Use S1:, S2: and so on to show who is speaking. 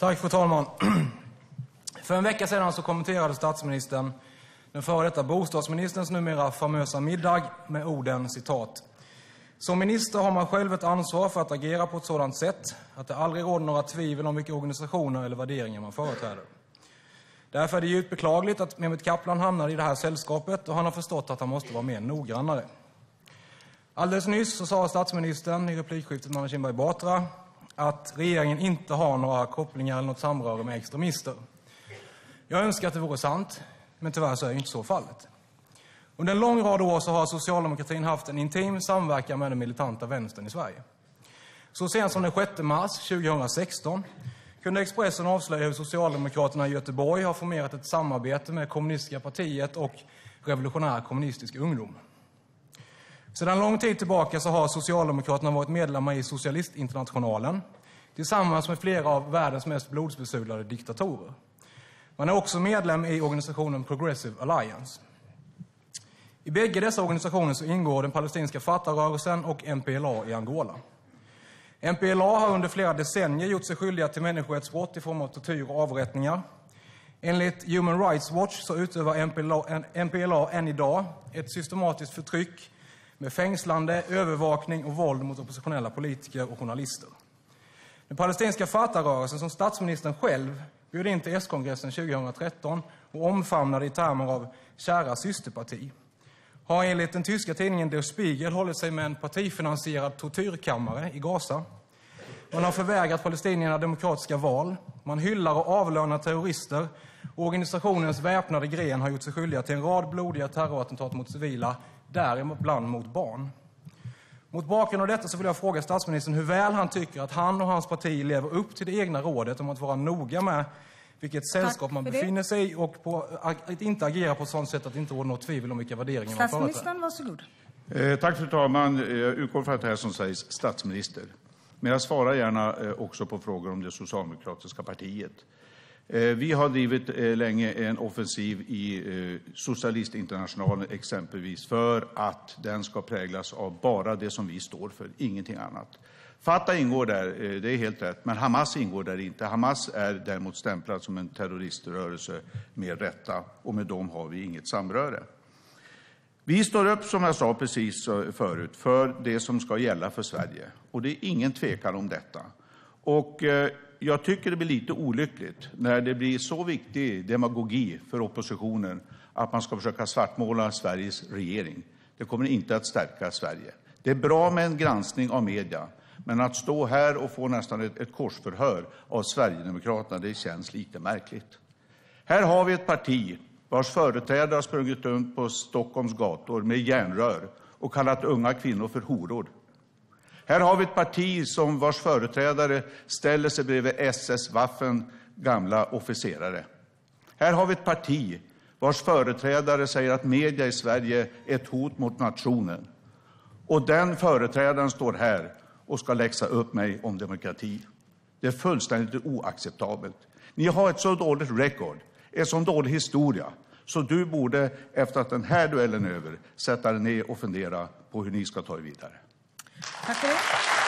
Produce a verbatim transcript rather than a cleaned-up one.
S1: Tack, fru talman. För en vecka sedan så kommenterade statsministern den före detta bostadsministerns numera famösa middag med orden, citat: "Som minister har man själv ett ansvar för att agera på ett sådant sätt att det aldrig råder några tvivel om vilka organisationer eller värderingar man företräder. Därför är det djupt beklagligt att Mehmet Kaplan hamnade i det här sällskapet och han har förstått att han måste vara mer noggrannare." Alldeles nyss så sa statsministern i replikskiftet med Anna Kinberg Batra att regeringen inte har några kopplingar eller något samröre med extremister. Jag önskar att det vore sant, men tyvärr så är inte så fallet. Under en lång rad år så har socialdemokratin haft en intim samverkan med den militanta vänstern i Sverige. Så sent som den sjätte mars tjugohundrasexton kunde Expressen avslöja hur Socialdemokraterna i Göteborg har formerat ett samarbete med Kommunistiska partiet och Revolutionär kommunistisk ungdom. Sedan lång tid tillbaka så har Socialdemokraterna varit medlemmar i Socialistinternationalen tillsammans med flera av världens mest blodsbesudlade diktatorer. Man är också medlem i organisationen Progressive Alliance. I bägge dessa organisationer så ingår den palestinska Fatah-rörelsen och M P L A i Angola. M P L A har under flera decennier gjort sig skyldiga till människorättsbrott i form av tortyr och avrättningar. Enligt Human Rights Watch så utövar M P L A än idag ett systematiskt förtryck med fängslande, övervakning och våld mot oppositionella politiker och journalister. Den palestinska Fatah-rörelsen, som statsministern själv bjöd in till S-kongressen tjugohundratretton och omfamnade i termer av kära systerparti, har enligt den tyska tidningen Der Spiegel hållit sig med en partifinansierad tortyrkammare i Gaza. Man har förvägrat palestinierna demokratiska val. Man hyllar och avlönar terrorister. Och organisationens väpnade gren har gjort sig skyldiga till en rad blodiga terrorattentat mot civila, däribland mot barn. Mot bakgrund av detta så vill jag fråga statsministern hur väl han tycker att han och hans parti lever upp till det egna rådet om att vara noga med vilket sällskap man befinner sig i och på att inte agera på ett sådant sätt att det inte råder något tvivel om vilka värderingar man företräder.
S2: Statsministern, varsågod.
S3: Eh, tack fru talman. Jag utgår från att det här som sägs statsminister. Men jag svarar gärna eh, också på frågor om det socialdemokratiska partiet. Eh, vi har drivit eh, länge en offensiv i eh, Socialistinternationalen exempelvis för att den ska präglas av bara det som vi står för, ingenting annat. Fatah ingår där, det är helt rätt, men Hamas ingår där inte. Hamas är däremot stämplad som en terroriströrelse med rätta, och med dem har vi inget samröre. Vi står upp, som jag sa precis förut, för det som ska gälla för Sverige. Och det är ingen tvekan om detta. Och eh, jag tycker det blir lite olyckligt när det blir så viktig demagogi för oppositionen att man ska försöka svartmåla Sveriges regering. Det kommer inte att stärka Sverige. Det är bra med en granskning av media. Men att stå här och få nästan ett, ett korsförhör av Sverigedemokraterna, det känns lite märkligt. Här har vi ett parti vars företrädare har sprungit runt på Stockholms gator med järnrör och kallat unga kvinnor för horor. Här har vi ett parti som vars företrädare ställer sig bredvid S S-Waffen gamla officerare. Här har vi ett parti vars företrädare säger att media i Sverige är ett hot mot nationen. Och den företrädaren står här och ska läxa upp mig om demokrati. Det är fullständigt oacceptabelt. Ni har ett så dåligt record, en så dålig historia, så du borde, efter att den här duellen är över, sätta dig ner och fundera på hur ni ska ta er vidare.
S2: Tack för det.